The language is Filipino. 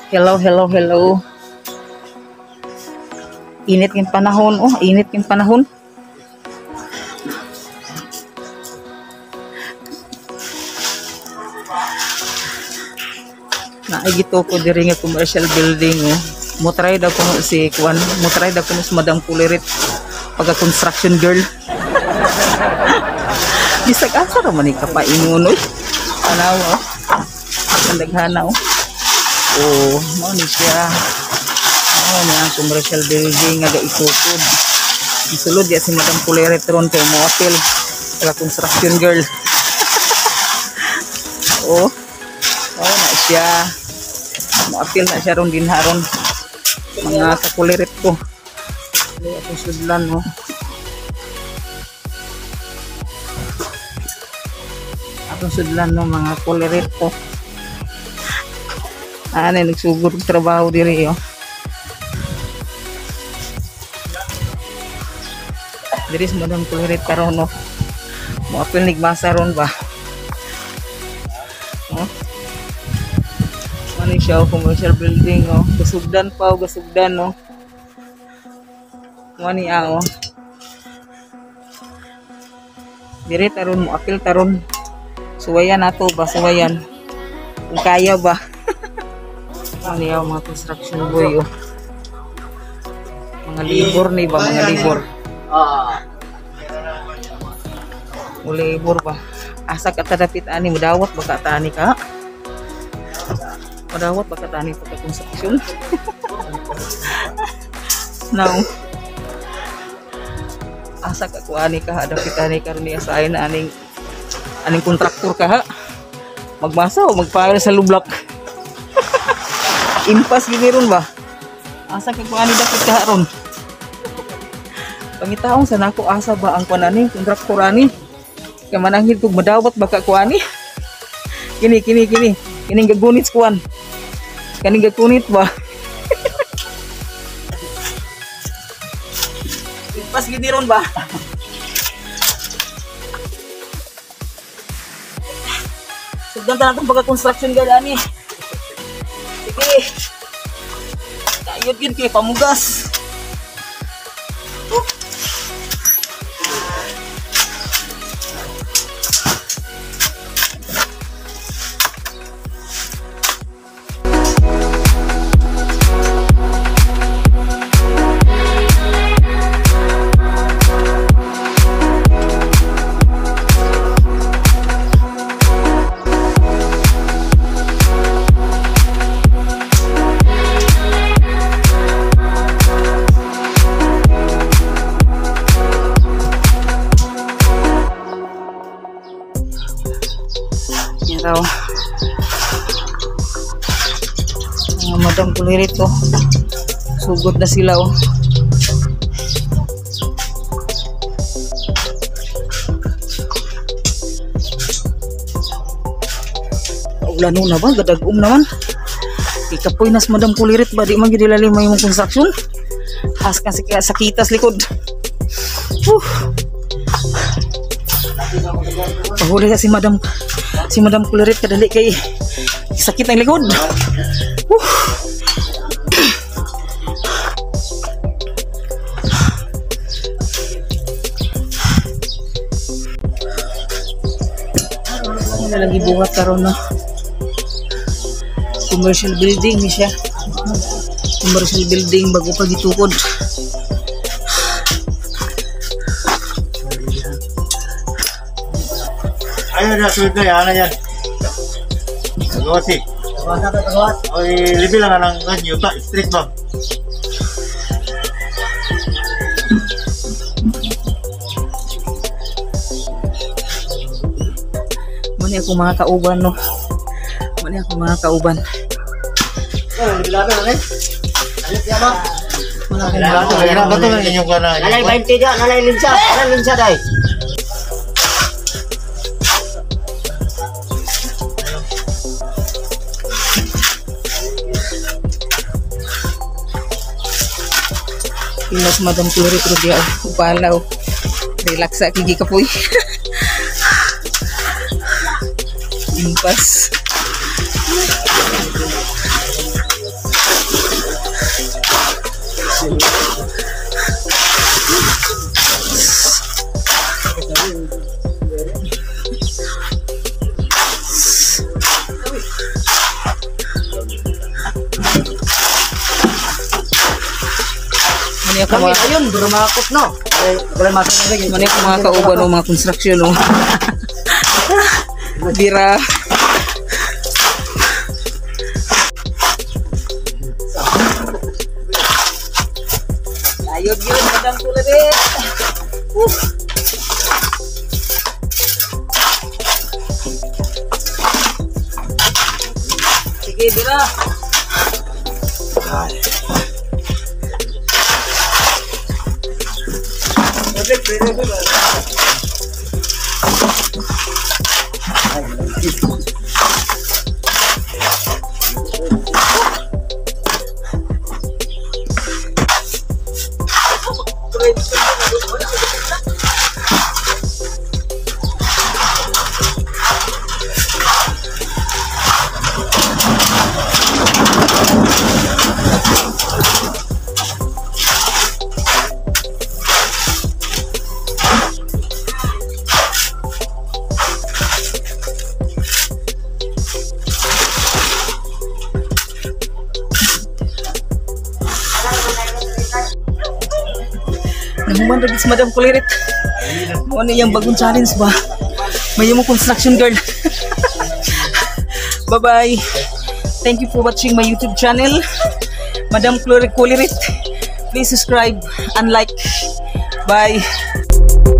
Hello, hello, hello. Init yung panahon. Oh, init yung panahon. Naigito ko diri nga commercial building. Oh. Mutry daw ko si Kwan. Mutry daw ko si Madam Kulirit. Pagka-construction girl. Bisag-asa naman ka pa inunoy. Anaw, oh. Kandaghana, oh. Oh, mo ni siya. Oh, niya commercial building nga itukod. Isulod ya si Madam Kulirit ron kay mo apil sa construction girl. Oh. Oh, na siya. Mo apil na siya ron din haron. Mga kakulirit ko. Dili ako sudlan, no. Atong sudlan, no, mga kulirit ko. Ano, nagsugod trabaho diri, oh. Diri sa Madam Kulirit karon, no. Mo apil nigmasa ron ba. Oh. Ano siya, commercial building, oh. Gasugdan pa, oh, gasugdan, no. Ano niya, oh. Diri taron mo apil taron. Suwayan nato ba, suwayan. Kung kaya ba. Ano niya, mga construction boy, oh. Mga libor ni ba, mga libor. O libor ba. Asa ka tadapit ani, madawat ba ka tani ka? Madawat ba ka tani pagka-construction? Now, asa ka kuani ka, dapit ani karon ni asahay na aning kontraktor ka ha. Magmasa o magpahal sa lublak. Impas gini ron ba? Asa ka kuani dapit ka ron? Pangitaon sa nako asa ba ang kuanani kontraktor ani? Kaya mananghid kog madawat baka kuani. Kini gagunit kuan. Kani gagunit ba? Impas gini ron ba? Sugdan ta natong pagka-construction gad ani. Sige. Kayod gid kay pamugas. Raw. Madam Kulirit, oh. Sugod na sila, oh. Ulano na ba? Gadagum naman. Ikapoy nas Madam Kulirit ba? Di man gidilalim mo yung construction. Has ka sakitas likod. Pahuli ka si Madam Kulirit kadali kay sakit ang likod. Ano lagi buhat karon, no? Commercial building ni siya. Commercial building bago pa gitukod. Ayo na sulit na yan, ano yan? Tagawas eh. Tagawas? O, libi lang na ng yuta, street ba? Mani ako mga kauban, no? Mani ako mga kauban. Libi lang na, eh? Ayos siya ba? Bato lang inyong ka na. Nalay 20 dyan, nalay linsa day. Pilas Madam Kulirit ro dia upalaw. Relax sa kigi kapoy. Impas. Mani ako Kami mga ayun, brumakot no. Wala masok na rin. mani ako mga kauban ng mga construction no. Dira. Ayun yun, Madam Kulirit. Sige, Dira. Nahuman rin si Madam Kulirit. Ano yung bagong challenge ba? May yung construction girl. Bye-bye. Thank you for watching my YouTube channel. Madam Kulirit. Please subscribe and like. Bye.